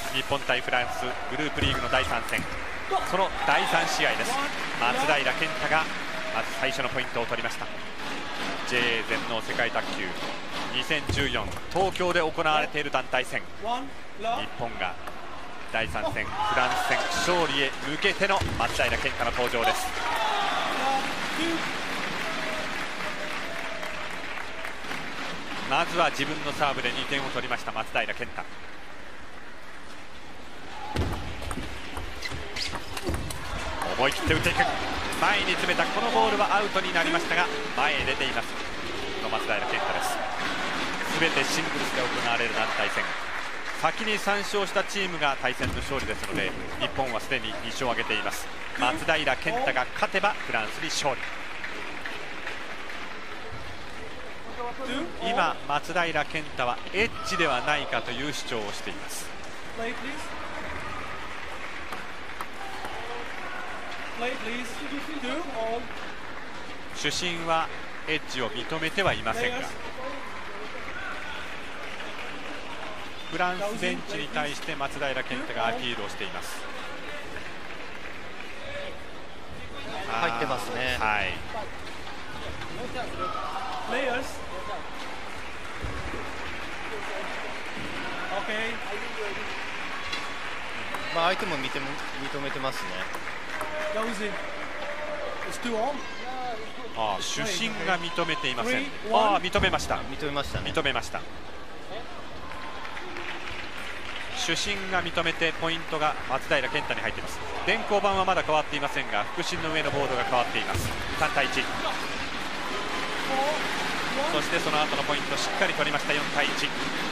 日本対フランスグループリーグの第3戦、その第3試合です。松平健太がまず最初のポイントを取りました。 JA 全農世界卓球2014東京で行われている団体戦、日本が第3戦フランス戦勝利へ向けての松平健太の登場です。まずは自分のサーブで2点を取りました松平健太。思い切って打っていく、前に詰めたこのボールはアウトになりましたが前へ出ていますこの松平健太です。全てシングルスで行われる団体戦、先に3勝したチームが対戦の勝利ですので、日本はすでに2勝を挙げています。松平健太が勝てばフランスに勝利。今松平健太はエッジではないかという主張をしています。主審はエッジを認めてはいませんが、フランスベンチに対して松平健太がアピールをしています。 入ってますね。 はい。 まあ相手も認めてますね。 主審が認めていません。認めました。 認めましたね。 認めました。主審が認めてポイントが松平健太に入っています。電光板はまだ変わっていませんが、副審の上のボードが変わっています。3対1。そしてその後のポイントしっかり取りました。4対1。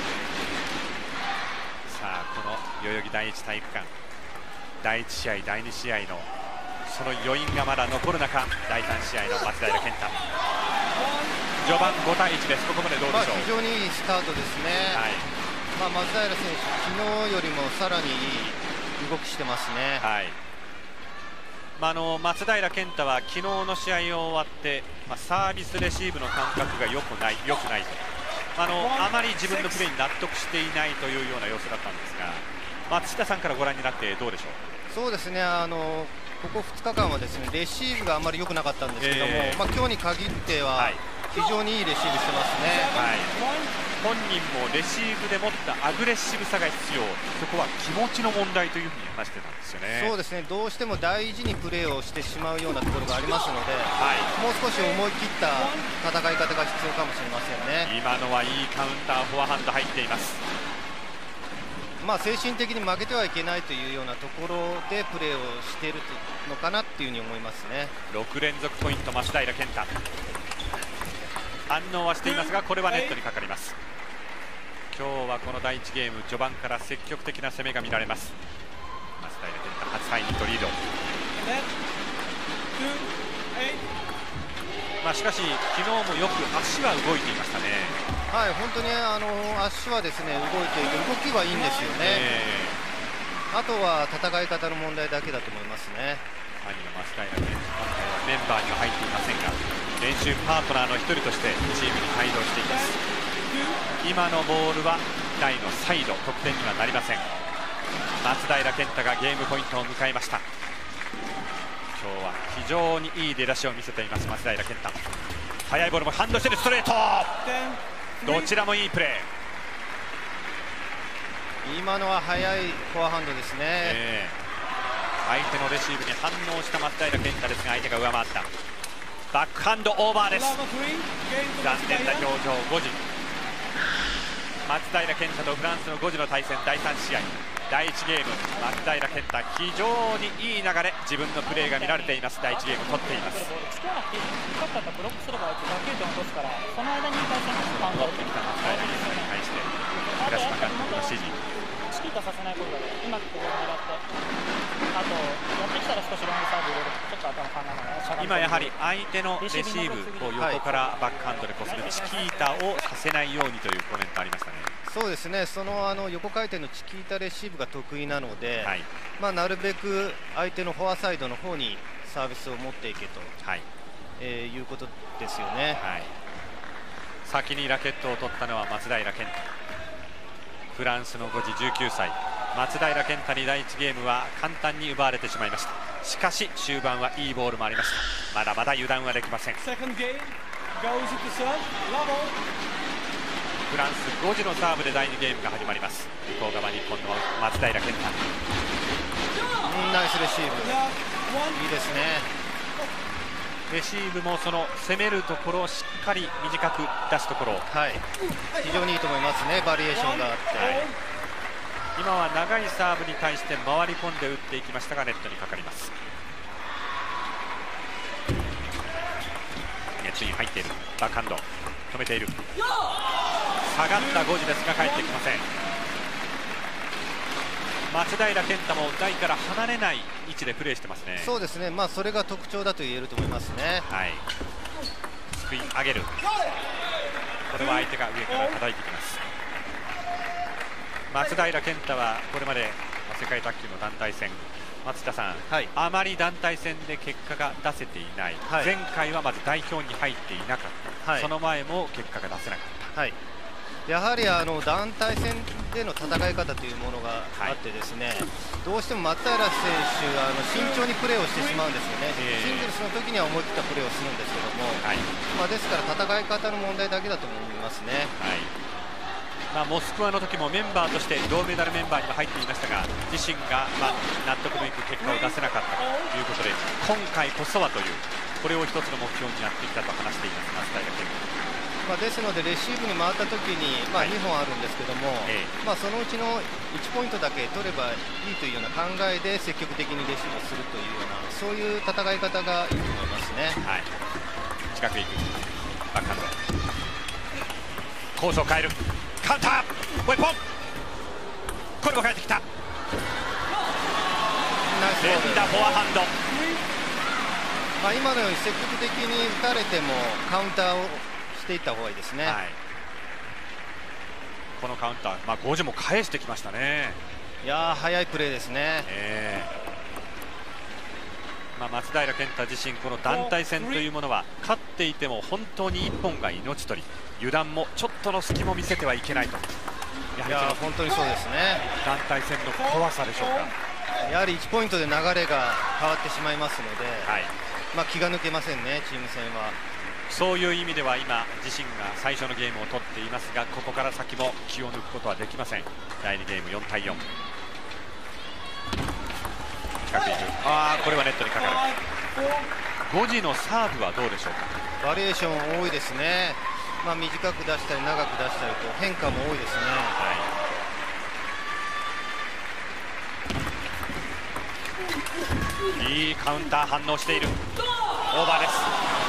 さあこの代々木第一体育館、第1試合第2試合のその余韻がまだ残る中、第3試合の松平健太、序盤5対1です。ここまでどうでしょう。 非常にいいスタートですね。はい、松平選手、昨日よりもさらにいい動きしてますね。 はい、松平健太は昨日の試合を終わって、サービスレシーブの感覚が良くないと、あまり自分のプレーに納得していないというような様子だったんですが、土田さんからご覧になってどうでしょう。 そうですね、ここ2日間はですねレシーブがあまり良くなかったんですけども、今日に限っては非常にいいレシーブしてますね。 はい、本人もレシーブで持ったアグレッシブさが必要、そこは気持ちの問題というふうに話してたんですよね。 そうですね、どうしても大事にプレーをしてしまうようなところがありますので、もう少し思い切った戦い方が必要かもしれませんね。 今のはいいカウンター、フォアハンド入っています。 精神的に負けてはいけないというようなところでプレーをしているのかなっていうふうに思いますね。 6連続ポイント松平健太、反応はしていますがこれはネットにかかります。今日はこの第1ゲーム序盤から積極的な攻めが見られます。松平健太初ハイニットリード。しかし昨日もよく足は動いていましたね。 はい、本当に足はですね動いていて動きはいいんですよね。あとは戦い方の問題だけだと思いますね。 兄の松平健太、メンバーには入っていませんが練習パートナーの一人としてチームに帯同しています。今のボールは台のサイド、得点にはなりません。松平健太がゲームポイントを迎えました。今日は非常にいい出だしを見せています松平健太。速いボールもハンドしてるストレート、どちらもいいプレー。今のは速いフォアハンドですね。 相手のレシーブに反応した松平健太ですが相手が上回った。バックハンドオーバーです。残念な表情。5時、松平健太とフランスの5時の対戦第3試合第1ゲーム、松平健太非常にいい流れ、自分のプレーが見られています。第1ゲーム取っています。 ブロックすれば打球点を落とすから、その間に対戦戻ってきた松平健太に対して倉島監督の指示、 チキータさせないことでうまくここを狙って、あとやってきたら少しロングサーブ入れる、ちょっと頭考えながら今やはり相手のレシーブを横からバックハンドでこするチキータをさせないようにというコメントありましたね。 そうですね、その横回転のチキータレシーブが得意なので、なるべく相手のフォアサイドの方にサービスを持っていけと、いうことですよね。先にラケットを取ったのは松平健太、フランスの5時19歳、 松平健太に第1ゲームは簡単に奪われてしまいました。しかし終盤はいいボールもありました。まだまだ油断はできません。フランス5時のサーブで第2ゲームが始まります。向こう側日本の松平健太、 ナイスレシーブ、いいですね。 レシーブもその攻めるところをしっかり短く出すところ、 非常にいいと思いますね。バリエーションがあって、 今は長いサーブに対して回り込んで打っていきましたがネットにかかります。ネットに入っているバックハンド止めている。下がった5時ですが帰ってきません。松平健太も台から離れない位置でプレーしてますね。 そうですね、それが特徴だと言えると思いますね。 すくい上げる、これは相手が上から叩いてきます。松平健太はこれまで世界卓球の団体戦、松田さん、あまり団体戦で結果が出せていない、前回はまず代表に入っていなかった、その前も結果が出せなかった、 やはり団体戦での戦い方というものがあってですね、どうしても松平選手慎重にプレーをしてしまうんですよね。シングルスの時には思い切ったプレーをするんですけども、ですから戦い方の問題だけだと思いますね。 モスクワの時もメンバーとして銅メダルメンバーには入っていましたが、自身が納得のいく結果を出せなかったということで、今回こそはという、これを一つの目標にやってきたと話しています松平健太。 ですのでレシーブに回った時に、2本あるんですけども、そのうちの1ポイントだけ取ればいいというような考えで積極的にレシーブをするというような、そういう戦い方がいいと思いますね。 近くいくバックハンド、コースを変える、カウンター、ウェポン、これも返ってきた、連打フォアハンド。 今のように積極的に打たれてもカウンターをしていった方がいいですね。 このカウンター、5時も返してきましたね。 速いプレーですね。 松平健太自身、この団体戦というものは勝っていても本当に1本が命取り、油断もちょっとの隙も見せてはいけないと。 本当にそうですね。 団体戦の怖さでしょうか。 やはり1ポイントで流れが変わってしまいますので、気が抜けませんね、チーム戦は。 そういう意味では今自身が最初のゲームを取っていますが、ここから先も気を抜くことはできません。第2ゲーム4対4、近くいく、これはネットにかかる。5時のサーブはどうでしょうか。 バリエーション多いですね。短く出したり長く出したりと変化も多いですね。いいカウンター反応している。オーバーです。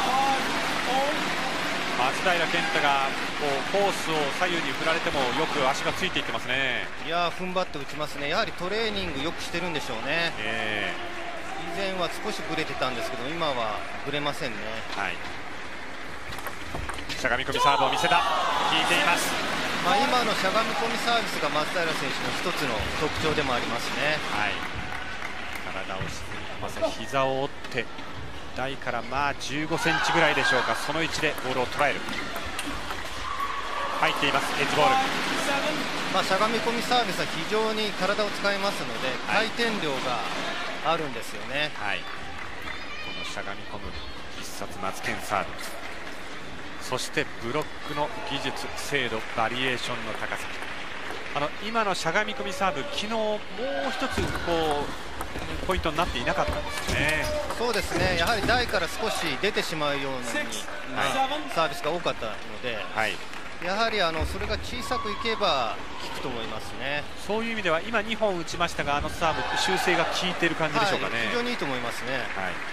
松平健太がコースを左右に振られてもよく足がついていってますね。踏ん張って打ちますね。やはりトレーニングよくしてるんでしょうね。以前は少しブレてたんですけど、今はブレませんね。 しゃがみ込みサーブを見せた、効いています。 今のしゃがみ込みサービスが松平選手の一つの特徴でもありますね。 体を沈み込ませ、膝を折って台から15センチぐらいでしょうか、その位置でボールを捉える。入っています、エッジボール。 しゃがみ込みサービスは非常に体を使いますので、回転量があるんですよね。 このしゃがみ込む必殺マツケンサーブ、そしてブロックの技術、精度、バリエーションの高さ。今のしゃがみ込みサーブ、昨日もう一つポイントになっていなかったんですね。 そうですね、やはり台から少し出てしまうようなサービスが多かったので、やはりそれが小さくいけば効くと思いますね。 そういう意味では今2本打ちましたが、サーブ修正が効いている感じでしょうかね。 非常にいいと思いますね。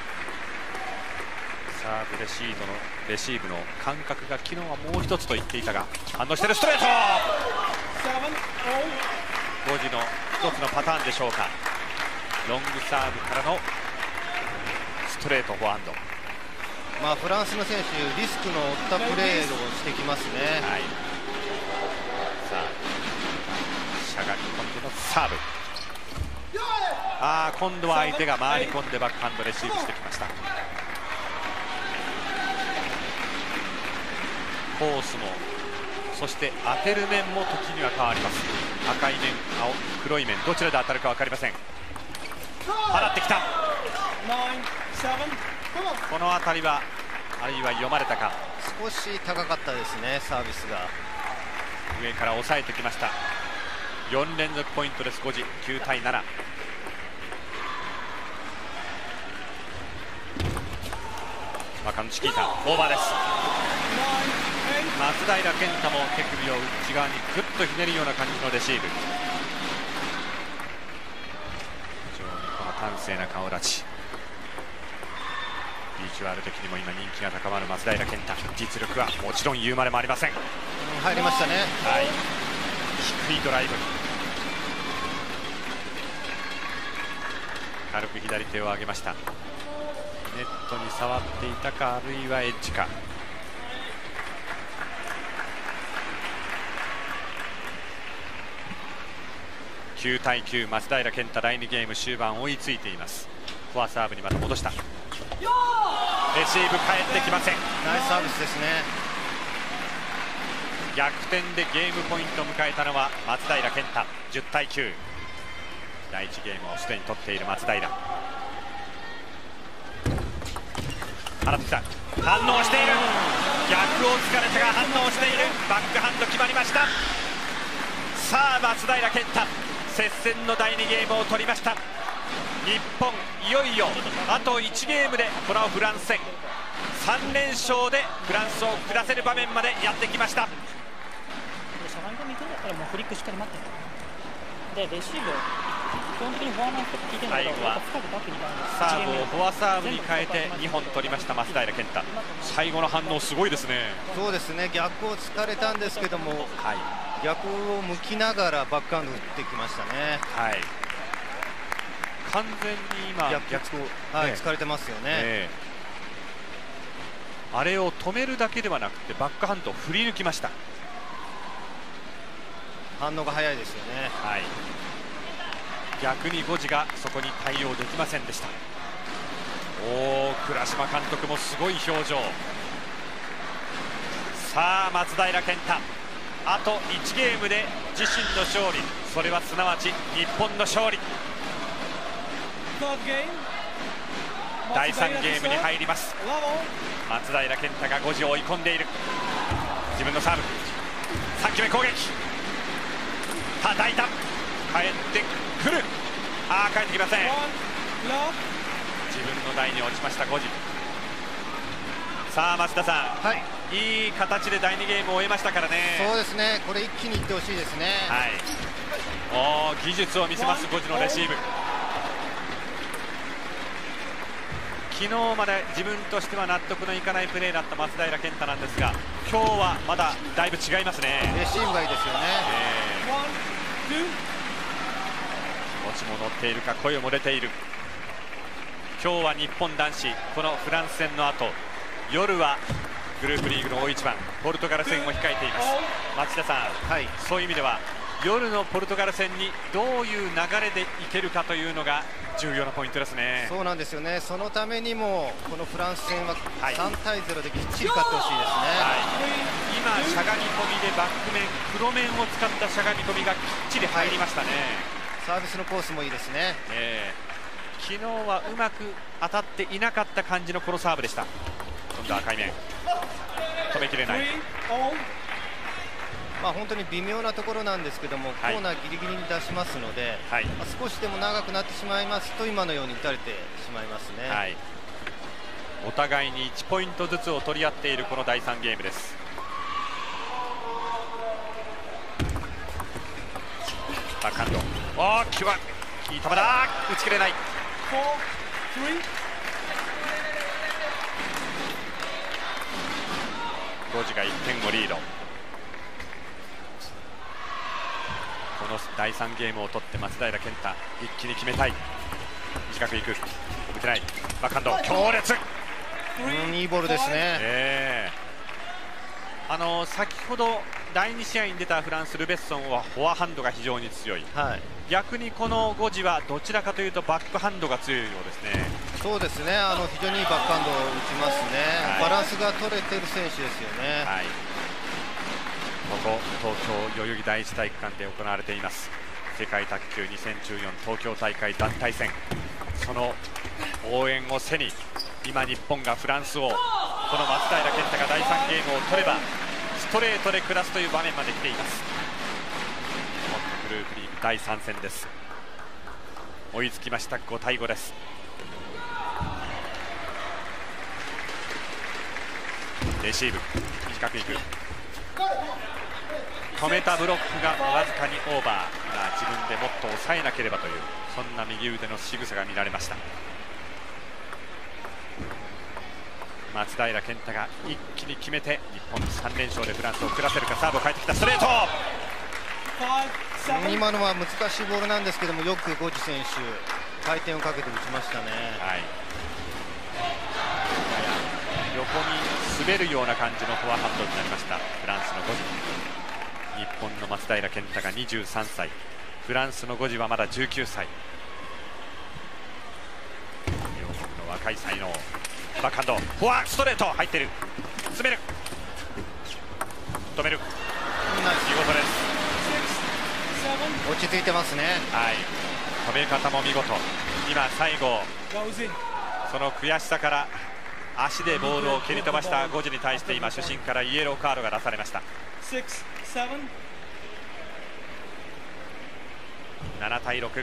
サーブレシーブの感覚が昨日はもう一つと言っていたが、反応しているストレート。5時の一つのパターンでしょうか。ロングサーブからのストレートフォアハンド。 フランスの選手、リスクの負ったプレーをしてきますね。 さあ、しゃがみ込んでのサーブ。今度は相手が回り込んでバックハンドレシーブしてきました。コースもそして当てる面も時には変わります。赤い面、黒い面、どちらで当たるか分かりません。払ってきた。この辺りはあるいは読まれたか。 少し高かったですね、サービスが。 上から抑えてきました。4連続ポイントです。5時、9対7。若のチキータ、オーバーです。松平健太も手首を内側にぐっとひねるような感じのレシーブ。非常にこの端正な顔立ち、ビジュアル的にも今人気が高まる松平健太。実力はもちろん言うまでもありません。 入りましたね。 はい、低いドライブ、軽く左手を上げました。ネットに触っていたか、あるいはエッジか。9対9、松平健太、第2ゲーム終盤追いついています。フォアサーブにまた戻した。レシーブ返ってきません。 ナイスサービスですね。 逆転でゲームポイントを迎えたのは松平健太。10対9、第1ゲームをすでに取っている松平。払ってきた。反応している。逆を突かれたが反応している。バックハンド決まりました。さあ松平健太、接戦の第2ゲームを取りました。日本、いよいよあと1ゲームでこのフランス戦3連勝でフランスを下せる場面までやってきました。 しゃがみ込み行くんだったらもうフリックしっかり待ってでレシーブ基本的にフォアマンスとか聞いてるんだけど、 最後はサーブをフォアサーブに変えて2本取りました松平健太。最後の反応すごいですね。 そうですね、逆を突かれたんですけども、はい、逆を向きながらバックハンド打ってきましたね。 はい、完全に今逆を、はい、突かれてますよね。 あれを止めるだけではなくてバックハンドを振り抜きました。 反応が早いですよね。 はい、逆に5時がそこに対応できませんでした。倉島監督もすごい表情。さあ松平健太、あと1ゲームで自身の勝利、それはすなわち日本の勝利。第3ゲームに入ります。松平健太が5時を追い込んでいる。自分のサーブ、3球目攻撃、叩いた、帰ってくる。帰ってきません。自分の台に落ちました5時。さあ増田さん、はい、いい形で第2ゲームを終えましたからね。 そうですね、これ一気にいってほしいですね。 はい、技術を見せます5時のレシーブ。昨日まで自分としては納得のいかないプレーだった松平健太なんですが、今日はまだだいぶ違いますね。 レシーブがいいですよね。 気持ちも乗っているか、声も出ている。今日は日本男子、このフランス戦の後、夜はグループリーグの大一番ポルトガル戦を控えています。町田さん、はい、そういう意味では夜のポルトガル戦にどういう流れでいけるかというのが重要なポイントですね。 そうなんですよね。そのためにもこのフランス戦は3対0できっちり勝ってほしいですね。 はい、今しゃがみ込みでバック面、黒面を使ったしゃがみ込みがきっちり入りましたね。 サービスのコースもいいですね。 昨日はうまく当たっていなかった感じのこのサーブでした。今度は赤い面、止めきれない。 本当に微妙なところなんですけども、コーナーギリギリに出しますので、少しでも長くなってしまいますと今のように打たれてしまいますね。はい、 お互いに1ポイントずつを取り合っているこの第3ゲームです。バックハンド、いい球だ、打ち切れない。5時が1点をリード。この第3ゲームを取って松平健太、一気に決めたい。短くいく、打てない。バックハンド強烈、 いいボールですね。 先ほど第2試合に出たフランス、ルベッソンはフォアハンドが非常に強い。はい、逆にこの5時はどちらかというとバックハンドが強いようですね。 そうですね、非常にいいバックハンドを打ちますね。バランスが取れてる選手ですよね。はい、 こ東京代々木第一体育館で行われています世界卓球2014東京大会団体戦、その応援を背に今日本がフランスを、この松平健太が第3ゲームを取ればストレートで下すという場面まで来ています。グループリーグ第3戦です。追いつきました。5対5です。レシーブ短くいく、止めたブロックがわずかにオーバー、今自分でもっと抑えなければという、そんな右腕の仕草が見られました。松平健太が一気に決めて日本3連勝でフランスを下せるか。サーブを変えてきた、ストレート。 今のは難しいボールなんですけども、よくゴジ選手回転をかけて打ちましたね。 はい、横に滑るような感じのフォアハンドになりましたフランスのゴジ。日本の松平健太が23歳、フランスのゴジはまだ19歳。両国の若い才能。バックハンド、フォアストレート入ってる、詰める、止める、見事です。 落ち着いてますね。 はい、止め方も見事。今最後その悔しさから足でボールを蹴り飛ばしたゴジに対して今主審からイエローカードが出されました。7対6、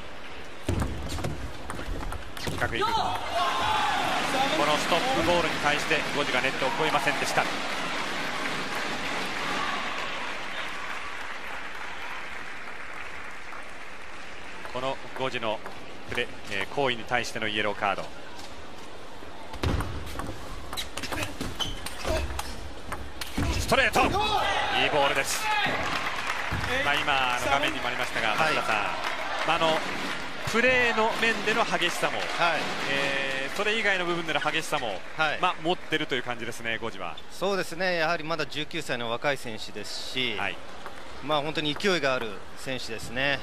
近くいく。このストップボールに対してゴジがネットを越えませんでした。このゴジの行為に対してのイエローカード。ストレート、いいボールです。今画面にもありましたが、松田さん、プレーの面での激しさも、それ以外の部分での激しさも、持ってるという感じですね、ゴジは。 そうですね、やはりまだ19歳の若い選手ですし、本当に勢いがある選手ですね。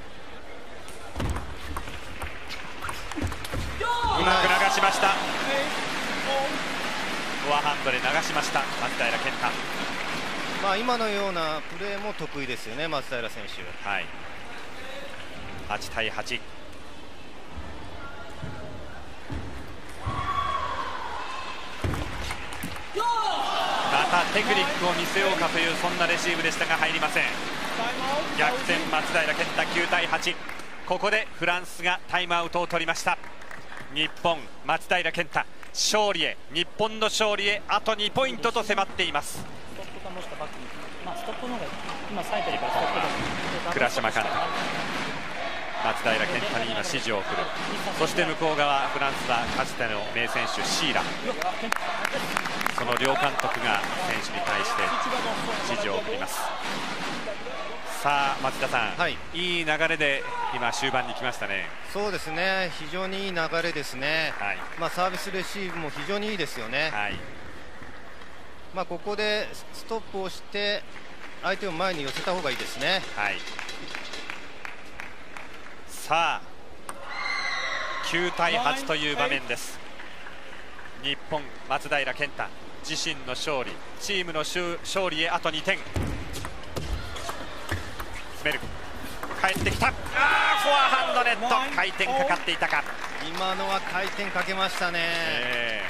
うまく流しました。フォアハンドで流しました松平健太。 今のようなプレーも得意ですよね、松平選手。 8対8。またテクニックを見せようかというそんなレシーブでしたが入りません。逆転松平健太9対8。ここでフランスがタイムアウトを取りました。日本松平健太勝利へ、日本の勝利へあと2ポイントと迫っています。倉島監督、松平健太に今指示を送る。そして向こう側フランスはかつての名選手シーラ、その両監督が選手に対して指示を送ります。さあ松田さん、いい流れで今終盤に来ましたね。 そうですね、非常にいい流れですね。サービスレシーブも非常にいいですよね。ここでストップをして相手を前に寄せた方がいいですね。 さあ9対8という場面です。日本松平健太自身の勝利、チームの勝利へあと2点。詰める、帰ってきた。フォアハンドネット、回転かかっていたか。 今のは回転かけましたね。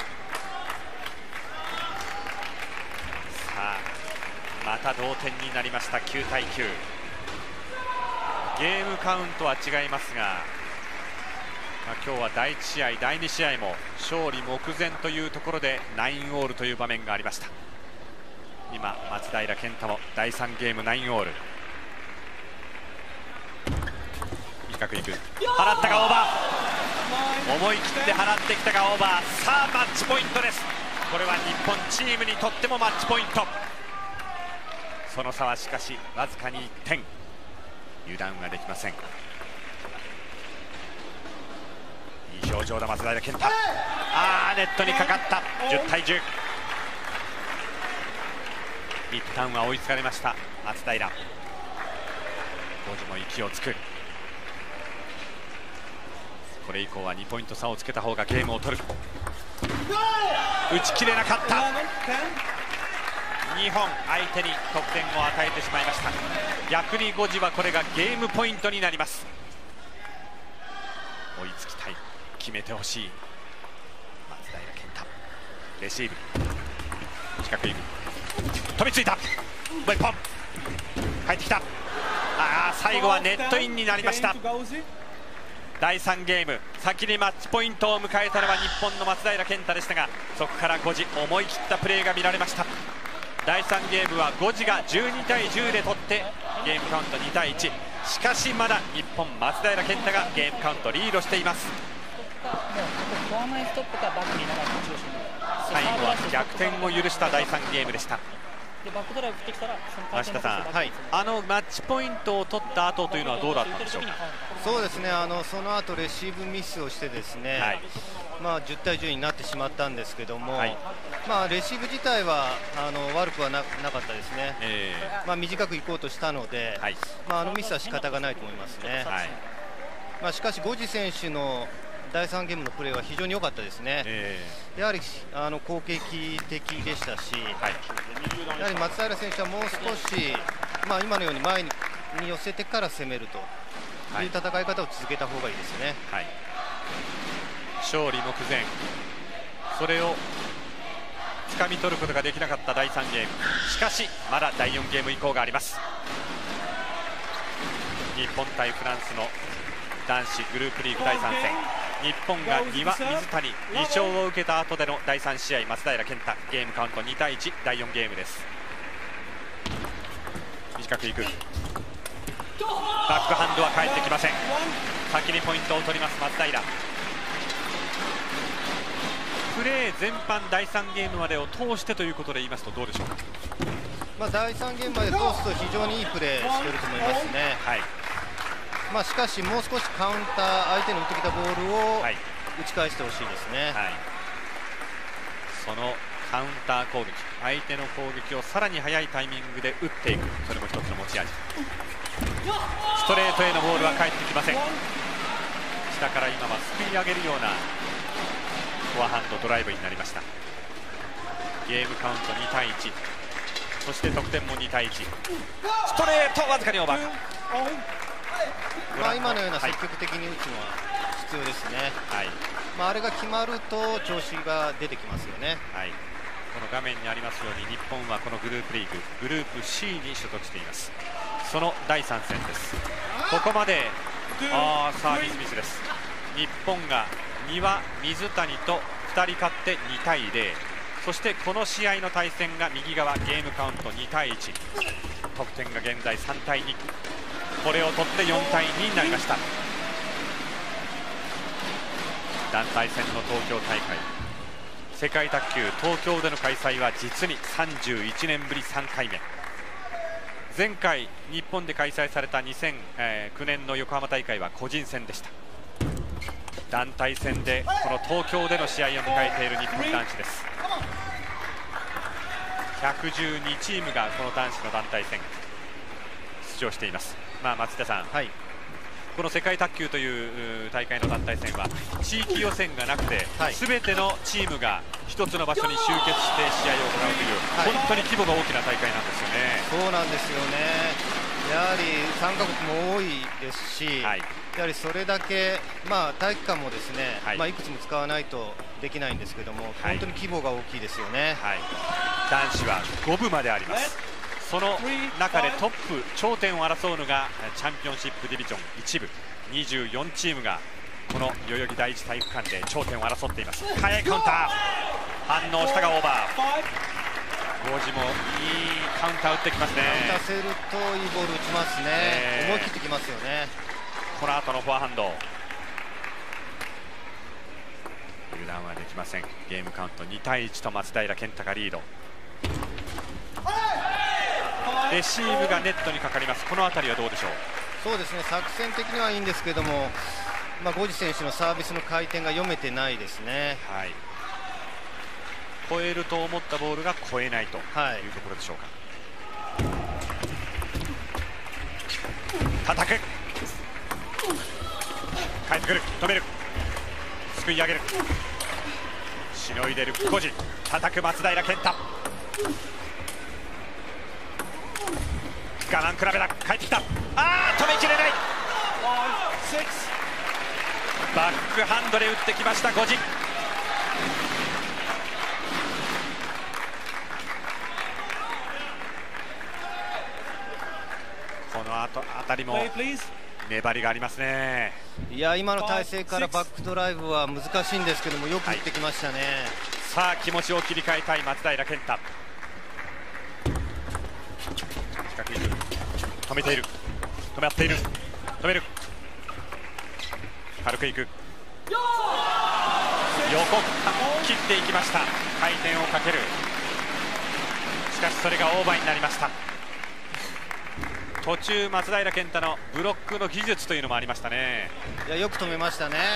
さあまた同点になりました。9対9。ゲームカウントは違いますが、今日は第1試合第2試合も勝利目前というところで9オールという場面がありました。今松平健太も第3ゲーム9オール。短くいく、払ったがオーバー、思い切って払ってきたがオーバー。さあマッチポイントです。これは日本チームにとってもマッチポイント。その差はしかしわずかに1点。油断はできません。いい表情だ松平健太。ネットにかかった。10対10。一旦は追いつかれました松平。ゴジも息をつく。これ以降は2ポイント差をつけた方がゲームを取る。打ち切れなかった。 2本相手に得点を与えてしまいました。逆に5時はこれがゲームポイントになります。追いつきたい、決めてほしい松平健太。レシーブ四角い飛びついた、もう1本帰ってきた。最後はネットインになりました。第3ゲーム、先にマッチポイントを迎えたのは日本の松平健太でしたが、そこから5時思い切ったプレーが見られました。第3ゲームは5時が12対10で取ってゲームカウント2対1。しかしまだ日本松平健太がゲームカウントリードしています。最後は逆転を許した第3ゲームでした。増田さん、マッチポイントを取った後というのはどうだったんでしょうか。 そうですね、その後レシーブミスをしてですね、10対10になってしまったんですけども、レシーブ自体は悪くはなかったですね。短くいこうとしたので、ミスは仕方がないと思いますね。しかし5時選手の第3ゲームのプレーは非常に良かったですね。やはり攻撃的でしたし、やはり松平選手はもう少し、今のように前に寄せてから攻めるという戦い方を続けた方がいいですね。 勝利目前、それを掴み取ることができなかった第3ゲーム。しかしまだ第4ゲーム以降があります。日本対フランスの男子グループリーグ第3戦、日本が丹羽水谷2勝を受けた後での第3試合、松平健太ゲームカウント2対1、第4ゲームです。短くいく、バックハンドは返ってきません。先にポイントを取ります松平。プレー全般第3ゲームまでを通してということで言いますとどうでしょうか。 第3ゲームまで通すと非常にいいプレーしていると思いますね。しかしもう少しカウンター、相手の打ってきたボールを打ち返してほしいですね。そのカウンター攻撃、相手の攻撃をさらに早いタイミングで打っていく、それも一つの持ち味。ストレートへのボールは返ってきません。下から今はすくい上げるようなフォアハンドドライブになりました。ゲームカウント2対1、そして得点も2対1。ストレートわずかにオーバー。 今のような積極的に打つのは必要ですね。あれが決まると調子が出てきますよね。 この画面にありますように日本はこのグループリーググループ C に所属しています。その第3戦です。ここまでサービスミスです。日本が丹羽水谷と2人勝って2対0。そしてこの試合の対戦が右側、ゲームカウント2対1、得点が現在3対2。これを取って4対2になりました。団体戦の東京大会、世界卓球東京での開催は実に31年ぶり3回目。前回日本で開催された2009年の横浜大会は個人戦でした。団体戦でこの東京での試合を迎えている日本男子です。112チームがこの男子の団体戦出場しています。松田さん、この世界卓球という大会の団体戦は地域予選がなくて、全てのチームが一つの場所に集結して試合を行うという、本当に規模が大きな大会なんですよね。 そうなんですよね。やはり参加国も多いですし、やはりそれだけ、体育館もですね、いくつも使わないとできないんですけども、本当に規模が大きいですよね。 男子は5部まであります。その中でトップ頂点を争うのがチャンピオンシップディビジョン1部、24チームがこの代々木第一体育館で頂点を争っています。速いカウンター、反応したがオーバー。5時もいいカウンター打ってきますね。 打たせるといいボール打ちますね。思い切ってきますよね。 この後のフォアハンド、油断はできません。ゲームカウント2対1と松平健太がリード。レシーブがネットにかかります。このあたりはどうでしょう。 そうですね、作戦的にはいいんですけども、ゴジ選手のサービスの回転が読めてないですね。 超えると思ったボールが超えないというところでしょうか。叩く、帰ってくる、止める、すくい上げる、しのいでるゴジ、叩く松平健太。 我慢比べだ、帰ってきた。止めきれない。バックハンドで打ってきましたゴジ。このあたりも粘りがありますね。 いや、今の体勢からバックドライブは難しいんですけども、よく打ってきましたね。 さあ気持ちを切り替えたい松平健太。近くにいる、止めている、止まっている、止める、軽くいく、横切っていきました。回転をかける。しかしそれがオーバーになりました。途中松平健太のブロックの技術というのもありましたね。 いや、よく止めましたね。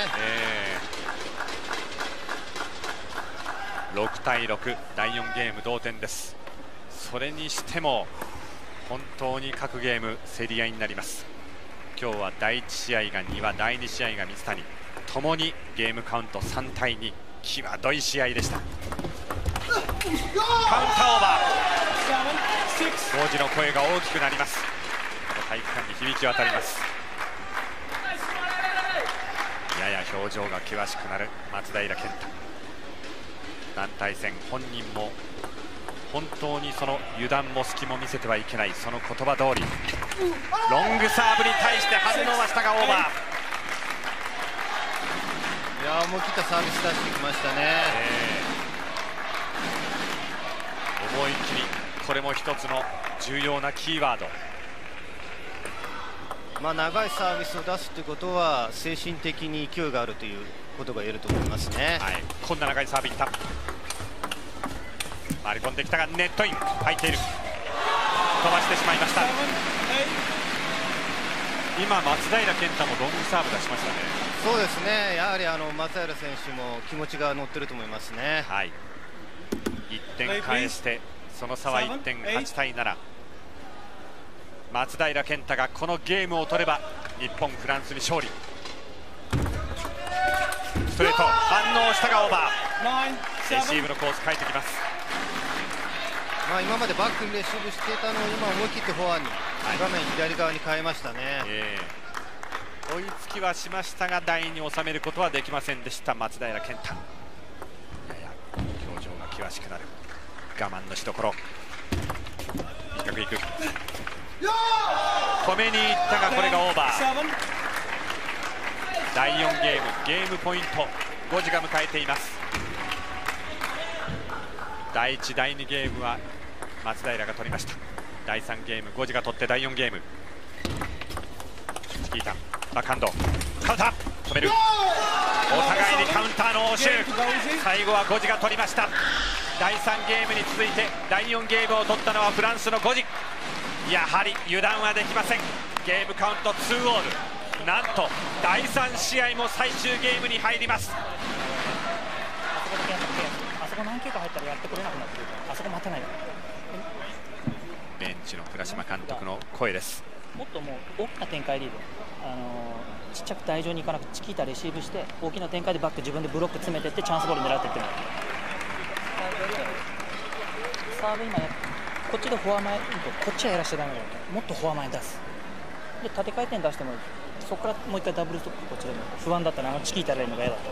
6対6、第4ゲーム同点です。それにしても本当に各ゲーム競り合いになります。今日は第1試合が丹羽、第2試合が水谷、ともにゲームカウント3対2、際どい試合でした。カウンターオーバー、王子の声が大きくなります。この体育館に響き渡ります。やや表情が険しくなる松平健太。団体戦、本人も本当にその油断も隙も見せてはいけない、その言葉通りロングサーブに対して反応はしたがオーバー。 いや、思い切ったサービス出してきましたね。 思い切り、これも一つの重要なキーワード。 長いサービスを出すということは精神的に勢いがあるということが言えると思いますね。 こんな長いサーブいった、回り込んできたがネットイン、入っている、飛ばしてしまいました。今松平健太もロングサーブ出しましたね。 そうですね、やはり松平選手も気持ちが乗ってると思いますね。 1点返してその差は 1.8 対7。松平健太がこのゲームを取れば日本フランスに勝利。ストレート反応したがオーバー。レシーブのコース変えてきます。 今までバックにレシーブしていたのを今思い切ってフォアに、画面左側に変えましたね。 追いつきはしましたが台に収めることはできませんでした松平健太。やや表情が険しくなる、我慢のしどころ。短くいく、止めにいったがこれがオーバー。第4ゲームポイント5時が迎えています。第1、第2ゲームは松平が取りました。第3ゲーム5時が取って第4ゲーム。チキータ、バックハンド、カウンター、止める。お互いにカウンターの応酬、最後は5時が取りました。第3ゲームに続いて第4ゲームを取ったのはフランスの5時。やはり油断はできません。ゲームカウント2オール、なんと第3試合も最終ゲームに入ります。 あそこ何球か入ったらやってくれなくなってくるから、あそこ待てないから。 ベンチの倉島監督の声です。 もっともう大きな展開リード、ちっちゃく台上に行かなくてチキータレシーブして大きな展開でバック自分でブロック詰めていってチャンスボール狙っていってる。サーブ今ね、こっちでフォア前、こっちはやらせてダメだよね。もっとフォア前に出す。で縦回転出してもいい。そこからもう一回ダブルストップ、こっちでも不安だったらチキータレのが嫌だった。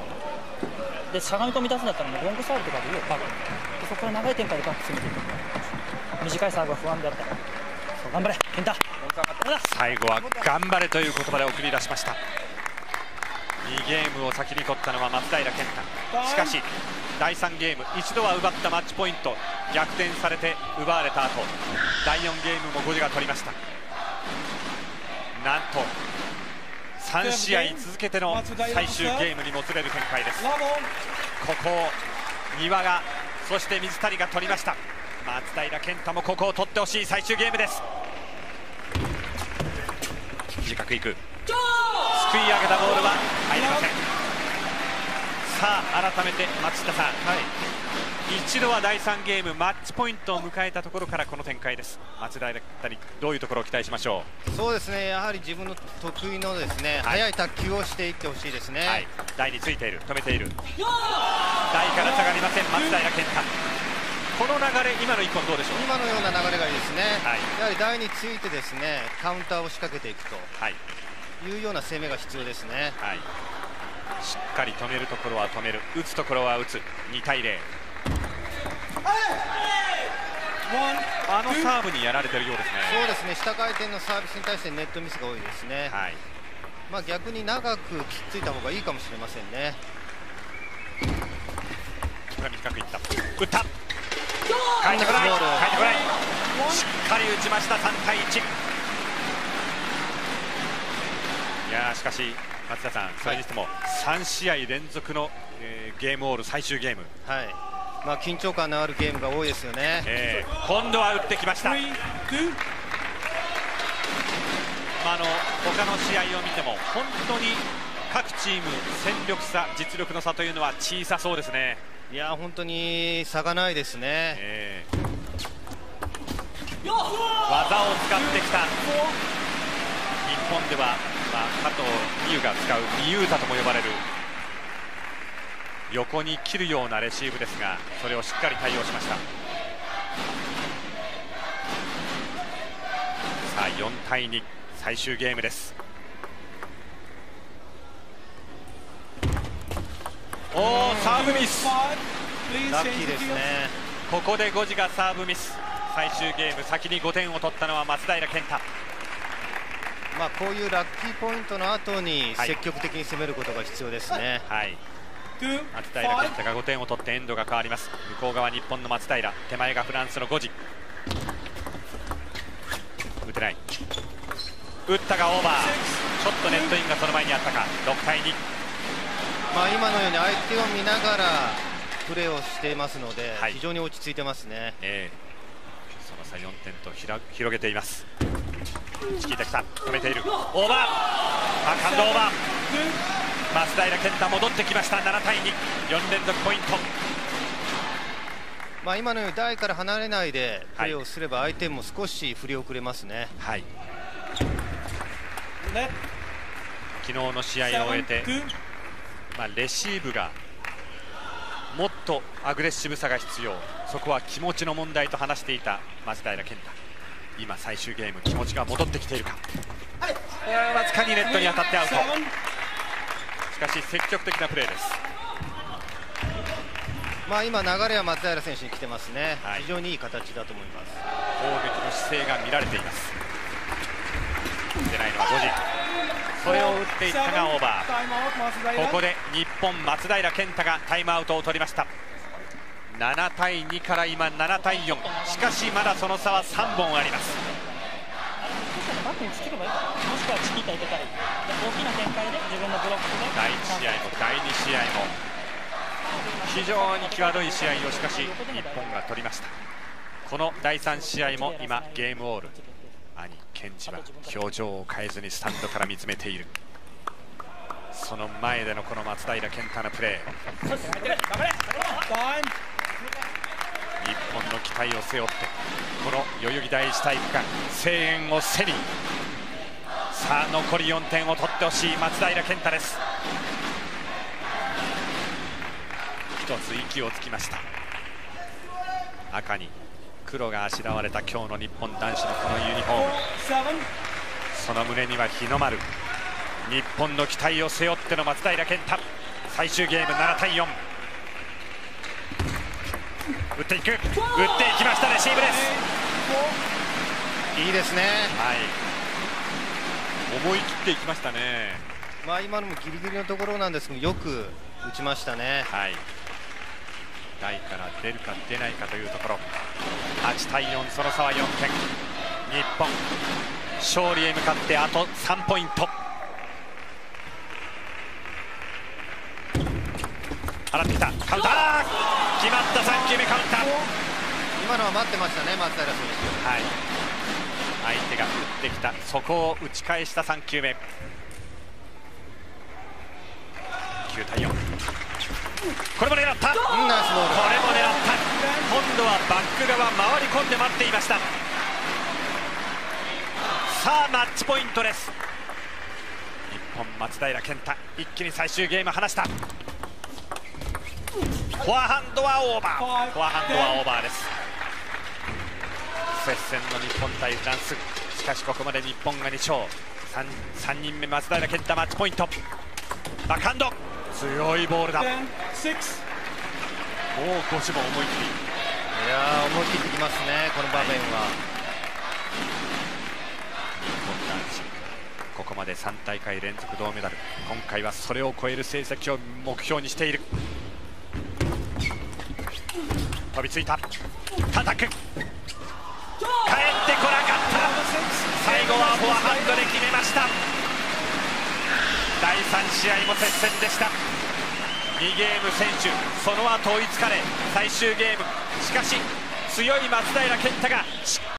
でしゃがみ込み出すんだったらもうロングサーブとかでいいよ、バックでそこから長い展開でバック詰めていって短いサーブが不安であったらそう頑張れ健太。 最後は頑張れという言葉で送り出しました。2ゲームを先に取ったのは松平健太。しかし第3ゲーム一度は奪ったマッチポイント逆転されて奪われた後、第4ゲームも5時が取りました。なんと3試合続けての最終ゲームにもつれる展開です。ここを丹羽が、そして水谷が取りました。松平健太もここを取ってほしい最終ゲームです。短くいく、すくい上げたボールは入りません。さあ改めて松下さん、一度は第3ゲームマッチポイントを迎えたところからこの展開です。松平にどういうところを期待しましょう。 そうですね、やはり自分の得意のですね、速い卓球をしていってほしいですね。 台についている、止めている、台から下がりません松平健太。 この流れ、今の1本どうでしょう。 今のような流れがいいですね、やはり台についてですねカウンターを仕掛けていくというような攻めが必要ですね。 しっかり止めるところは止める、打つところは打つ。2対0。あのサーブにやられてるようですね。 そうですね、下回転のサービスに対してネットミスが多いですね。まあ逆に長くきっついた方がいいかもしれませんね。 短くいった、打った、返ってこない、返ってこない、しっかり打ちました。3対1。いやしかし松田さん、それにしても3試合連続の、ゲームオール最終ゲーム、 まあ緊張感のあるゲームが多いですよね。 今度は打ってきました。他の試合を見ても本当に各チーム戦力差、実力の差というのは小さそうですね。 いや本当に差がないですね。 技を使ってきた。日本では、加藤美優が使う美優太とも呼ばれる横に切るようなレシーブですが、それをしっかり対応しました。さあ4対2、最終ゲームです。サーブミス、 ラッキーですね。 ここで5時がサーブミス。最終ゲーム先に5点を取ったのは松平健太。 まあこういうラッキーポイントの後に積極的に攻めることが必要ですね。 松平健太が5点を取ってエンドが変わります。向こう側日本の松平、手前がフランスの5時。打てない、打ったがオーバー。ちょっとネットインがその前にあったか。6対2。 まあ今のように相手を見ながらプレーをしていますので、非常に落ち着いてますね。 その差4点と広げています。チキータ来た、止めている、オーバー、バックハンドオーバー。松平健太戻ってきました。7対2、4連続ポイント。 まあ今のように台から離れないでプレーをすれば相手も少し振り遅れますね。 昨日の試合を終えて、レシーブがもっとアグレッシブさが必要、そこは気持ちの問題と話していた松平健太。今最終ゲーム、気持ちが戻ってきているか。わずかにネットに当たってアウト。しかし積極的なプレーです。 まあ今流れは松平選手に来てますね。非常にいい形だと思います。 攻撃の姿勢が見られています。出ないのは5時。それを打っていったがオーバー。ここで日本、松平健太がタイムアウトを取りました。7対2から今7対4。しかしまだその差は3本あります。 バックにつければいいか、もしくはチキータ入れたり、大きな展開で自分のブロックで。 第1試合も第2試合も非常に際どい試合をしかし日本が取りました。この第3試合も今ゲームオール。兄健二は表情を変えずにスタンドから見つめている。その前でのこの松平健太のプレー、日本の期待を背負ってこの代々木第一体育館声援を背に、さあ残り4点を取ってほしい松平健太です。一つ息をつきました。赤に黒があしらわれた今日の日本男子のこのユニフォーム、その胸には日の丸。日本の期待を背負っての松平健太。最終ゲーム7対4。打っていく、打っていきました。レシーブです。 いいですね。 思い切っていきましたね。 まあ今のもギリギリのところなんですけど、よく打ちましたね。 台から出るか出ないかというところ。8対4、その差は4点。日本勝利へ向かってあと3ポイント。払ってきた、カウンター決まった。3球目カウンター。 今のは待ってましたね、松平選手。 相手が打ってきた、そこを打ち返した3球目。9対4。これも狙った、 ナイスボール。これも狙った。 今度はバック側回り込んで待っていました。さあマッチポイントです。日本松平健太、一気に最終ゲーム離した。 フォアハンドはオーバー、フォアハンドはオーバーです。接戦の日本対フランス、しかしここまで日本が2勝。 3人目松平健太、マッチポイント。バックハンド、強いボールだ。もうゴシも思い切り、 いや思い切ってきますね、この場面は。 日本男子ここまで3大会連続銅メダル、今回はそれを超える成績を目標にしている。飛びついた、叩く、帰ってこなかった。最後はフォアハンドで決めました。第3試合も接戦でした。2ゲーム先取、その後追いつかれ最終ゲーム、しかし強い松平健太が